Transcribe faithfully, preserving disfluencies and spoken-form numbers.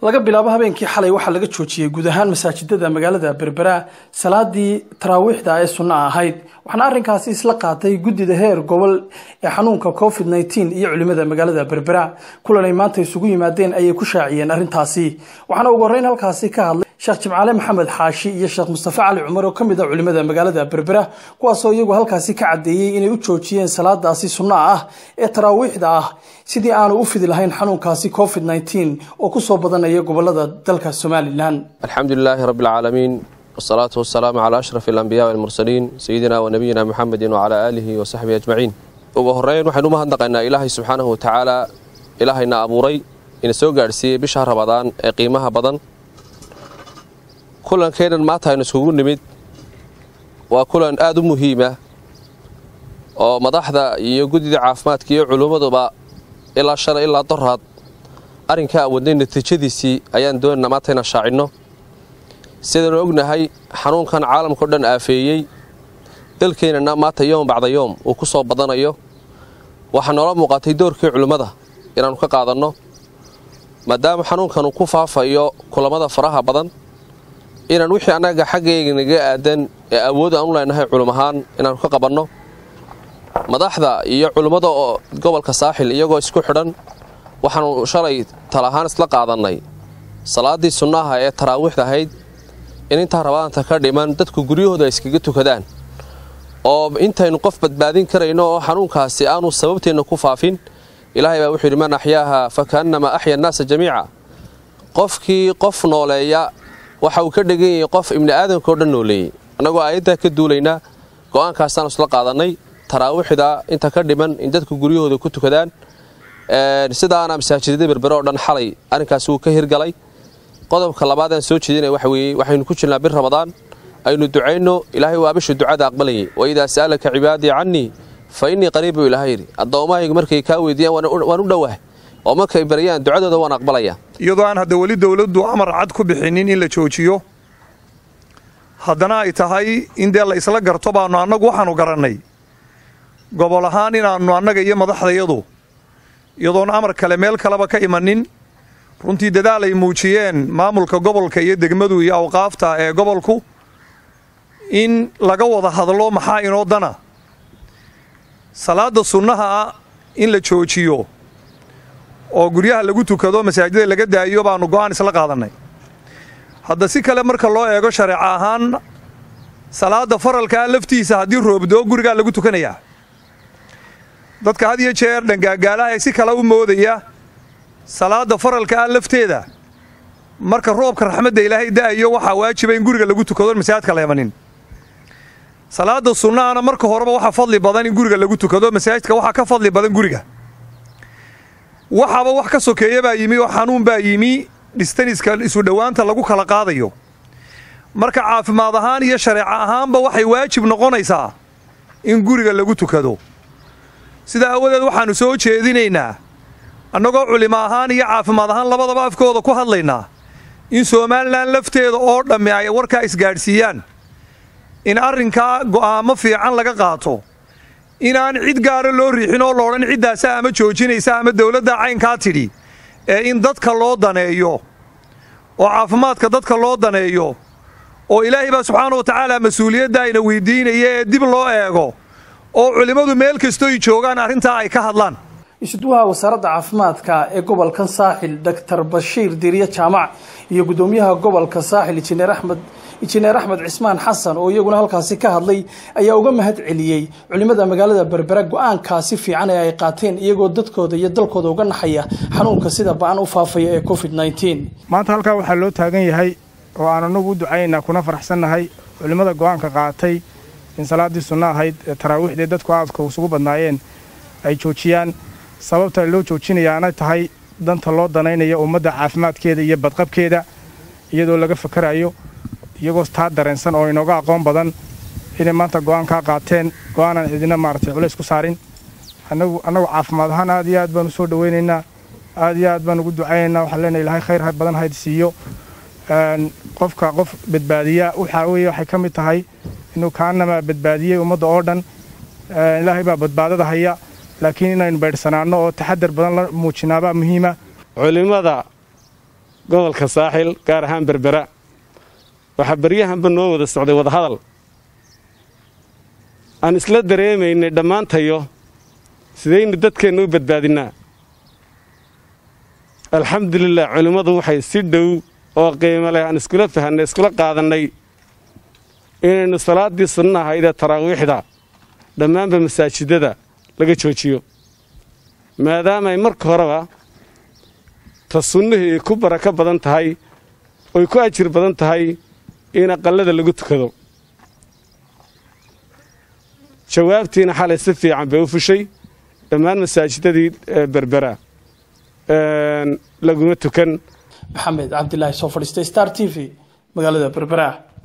laga bilaabo habeenkii xalay waxa laga joojiyay guud ahaan masaajidada magaalada Berbera salaadii Taraawiixda ee sunna ahayd waxna arrinkaasi isla qaatay Gudida Heer Gobol ee xanuunka Covid nineteen iyo culimada magaalada Berbera kulanay maanta isugu yimaadeen ayay ku shaaciyeen arrintaasi waxana ugu horeyn halkaasi ka hadlay Sheekh Jimcaale Maxamed Xaashi iyo Sheekh Mustafa Cali Umar oo kamid ah culimada magaalada Berbera kuwaas oo iyagu halkaasi ka cadeeyay inay u joojiyeen salaadaasi sunna ah ee Taraawiixda ah sidii aanu u fidi lahayn xanuunkaasi Covid nineteen oo ku soo badanaya gobolada dalka Soomaaliland. Alxamdulillah rabbil alamin wassalatu wassalamu ala ashrafil anbiya wal mursalin sayyidina wa nabiyina Muhammadin wa ala alihi wa sahbihi ajma'in. ugu horeyn waxaanu mahadnaqaynaa Ilaahay subhanahu wa ta'ala Ilaahayna abuuray in soo gaarsiiyay bisha Ramadaan ee qiimaha badan. kulan keenan maanta aynu isugu nimid waa kulan aad u muhiim ah oo madaxda iyo gudida caafimaadka iyo culimaduba ilaa shan ilaa daraad arrinka wadnay natiijadiisii ayaan doonaa maanta inaan shaacino sidaan ognahay xanuunkan caalamka dhan aafeeyay dalkeenana maanta yoom bacda yoom uu ku soo badanayo waxa noola muuqatay doorkii culimada inaanu ka qaadanno maadaama xanuunkan uu ku faafayo kulamada faraha badan inaan wixii anaga xaggayga naga aadan ee awood aan u leenahay culimahaan inaan ka qabanno madaxda iyo culimada oo gobolka Saaxil iyagoo isku xidhan waxaanu shalay talahaan isla qaadanay salaadii sunnaha ee Taraawiixda ahayd in inta Ramadaanta ka dhiman dadku guryahooda iskaga tukadaan oo intaynu qof badbaadin karayno oo xanuunkaasi aanu sababteena ku faafin Ilaahay baa wuxuu yiri man axyaaha fakaannama axya an-naas jamiica qofkii qof nooleeya waxa uu ka dhigan yahay qof ibn aadamka oo dhan nooleeyay anagoo aayada ka duulayna go'aankaasaan isla qaadanay Taraawiixda inta ka dhiman in dadku guryahooda ku tukadaan ee sidaana masaajidada Berbera oo dhan xalay arrinkaas uu ka hirgalay qodobka labaad aan soo jeedinay waxa weeye waxaynu ku jirnaa bir Ramadaan aynu duceyno Ilaahay waa bisha ducada aqbalayay wa idha sa'alaka ibadi anni fa inni qariibu ilaahi adoomahayga markay ka weydiiyaan waan u dhawahay oo markay bariyaan ducadooda waan aqbalaya iyadoo aan hadda wali dawladdu amar cad ku bixinin in la joojiyo haddana ay tahay in dee la isla garto baanu annagu waxaanu garannay gobol ahaan inaannu annaga iyo madaxdayadu iyadoon amar kale meel kaleba ka imanin runtii dadaal ay muujiyeen maamulka gobolka iyo degmadu iyo awqaafta ee gobolku in laga wada hadlo maxaa inoo dana salaada sunnaha in la joojiyo oo guryaha lagu tukado masaajidada laga daayo baanu go'aan isla qaadanay hadda si kale marka loo eego sharci ahaan salaada faralka laftiisa hadii roobdo guriga lagu tukanaya dadka had iyo jeer dhangaagaalaha si kala u moodaya salaada faralka lafteeda marka roobka raxmadda Ilaahay daayo waxa waajiba in guriga lagu tukado masaajidka leemanin salaada sunnaana marka horeba waxa fadli badan in guriga lagu tukado masaajidka waxa ka fadli badan guriga waxaba wax ka sokeeyay baa yimi oo xanuun baa yimi distaniska isu dhawaanta lagu kala qaadayo marka caafimaad ahaan iyo sharci ahaanba waxay waajib noqonaysaa in guriga lagu tukado sida awadeed waxaanu soo jeedinaynaa annagoo culimo ahaan iyo caafimaad ahaan labadaba afkooda ku hadlaynaa in Soomaaliland lafteeda oo dhamme ay warka isgaarsiiyaan in arrinka go'aamo fiican laga qaato inaan cid gaar loo riixin oo looran cidaas ama joojinaysa ama dawladda caynka tidhi ee in dadka loo daneeyo oo caafimaadka dadka loo daneeyo oo Ilaahay baa subhanahu wa ta'ala mas'uuliyadda ayna weydiinayay ee dib loo eego oo culimadu meel kasto ay joogaan arrinta ay ka hadlaan isduwaha wasaaradda caafimaadka ee gobolka Saaxil Doctor Bashiir Diriye Jaamac iyo gudoomiyaha gobolka Saaxil Injineer Ahmed Injineer Ahmed Cismaan Xasan oo iyaguna halkaasi ka hadlay ayaa uga mahad celiyay culimada magaalada Berbera go'aankaasi fiican ee ay qaateen iyagoo dadkooda iyo dalkooda uga naxaya xanuunka sida baan u faafaya ee Covid nineteen maanta halka waxa loo taagan yahay oo aan anagu u ducaynaa kuna faraxsanahay culimada go'aanka qaatay in salaadii sunna ahayd ee Taraawiixda dadku aadka ugu badnaayeen ay joojiyaan sababta loo joojinayaana tahay danta loo danaynayo ummadda caafimaadkeeda iyo badqabkeeda iyadoo laga fakarayo iyagoo taa dareensan oo inooga aqoon badan inay maanta go'aan ka qaateen go'aanan idina maartay culays ku saarin anagu anagu caafimaad ahaan aad iyo aad baan u soo dhaweynaynaa aad iyo aad baan ugu ducaynaynaa waxa leenahay Ilaahay khayr badan hayd siiyo een qofka qof badbaadiya waxa weeye waxay ka mid tahay inuu kaanama badbaadiyay ummadda oo dhan Ilaahay baa badbaadada haya laakiin inaynu beersanaano oo taxadar badan la muujinaaba muhiima culimada gobolka Saaxil gaar ahaan Berbera waxa baryahanba noo wada socday wada hadal aan isla dareemaynay dhammaantayo sidaynu dadkeenu u badbaadinaa alxamdulillah culimadu waxay si dhow oo qiimo leh aan iskula fahanay iskula qaadanay inaynu salaadii sunnaha ahayd ee taraawiixda dhammaanba masaajidada laga joojiyo maadaama ay marka horeba ta sunnihii ku baraka badan tahay oy ku ajir badan tahay in aqallada lagu tukado jawaabtiina xalay si fiican bay u fushay dhammaan masaajidadii Berbera laguma tukan maxamed cabdilaahi soo fadhiistay Star T V magaalada Berbera.